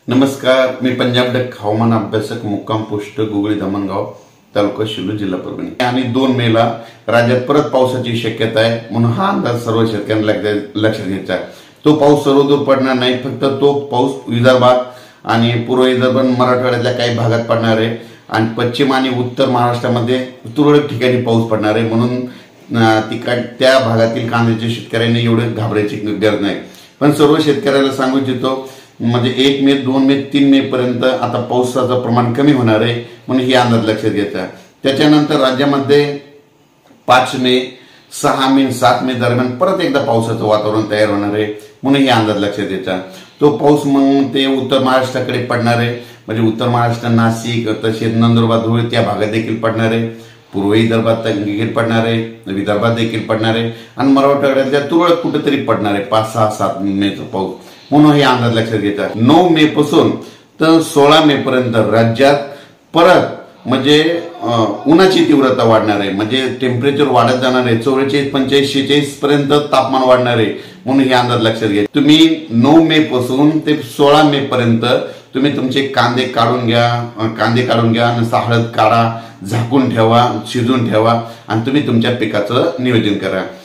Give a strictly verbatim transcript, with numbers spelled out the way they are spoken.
नमस्कार, मी पंजाब डक हवामान अभ्यासक मुक्काम पोस्ट गुगळी धामणगाव तालुका शिरूर जिल्हा परभणी। आणि दोन मे ला राज्यात परत पावसाची शक्यता आहे, म्हणून हा अंदाज सर्व शेतकऱ्यांना लक्षात घ्यायचा आहे। तो पाऊस सर्वदूर पडणार नाही, फक्त तो पाऊस विदर्भात आणि पूर्व विदर्भ मराठवाड्यातल्या काही भागात पडणार आहे आणि पश्चिम आणि उत्तर महाराष्ट्रामध्ये तुरळक ठिकाणी पाऊस पडणार आहे। म्हणून त्या भागातील कांद्याच्या शेतकऱ्यांनी एवढे घाबरायची गरज नाही। पण सर्व शेतकऱ्याला सांगू इच्छितो, म्हणजे एक मे दोन मे तीन मे पर्यंत आता पावसाचं प्रमाण कमी होणार आहे, म्हणून ही अंदाज लक्षात घ्यायचा। त्याच्यानंतर राज्यामध्ये पाच मे सहा मे सात मे दरम्यान परत एकदा पावसाचं वातावरण तयार होणार आहे, म्हणून ही अंदाज लक्षात घ्यायचा। तो पाऊस मग ते उत्तर महाराष्ट्राकडे पडणार आहे, म्हणजे उत्तर महाराष्ट्र नाशिक तसेच नंदुरबार धुळे त्या भागात देखील पडणार आहे, पूर्व विदर्भात देखील पडणार आहे, विदर्भात देखील पडणार आहे आणि मराठवाड्यातल्या तुरळक कुठेतरी पडणार आहे पाच सहा सात मेचा पाऊस, म्हणून हे अंदाज लक्षात घ्यायचा। नऊ मे पासून तर सोळा मे पर्यंत राज्यात परत म्हणजे उन्हाची तीव्रता वाढणार आहे, म्हणजे टेम्परेचर वाढत जाणार आहे, चौवेचाळीस पंचेचाळीस शेहेचाळीस पर्यंत तापमान वाढणार आहे, म्हणून हे अंदाज लक्षात घ्या। तुम्ही नऊ मे पासून ते सोळा मे पर्यंत तुम्ही तुमचे कांदे काढून घ्या कांदे काढून घ्या आणि हळद काढा, झाकून ठेवा, शिजून ठेवा आणि तुम्ही तुमच्या पिकाचं नियोजन करा।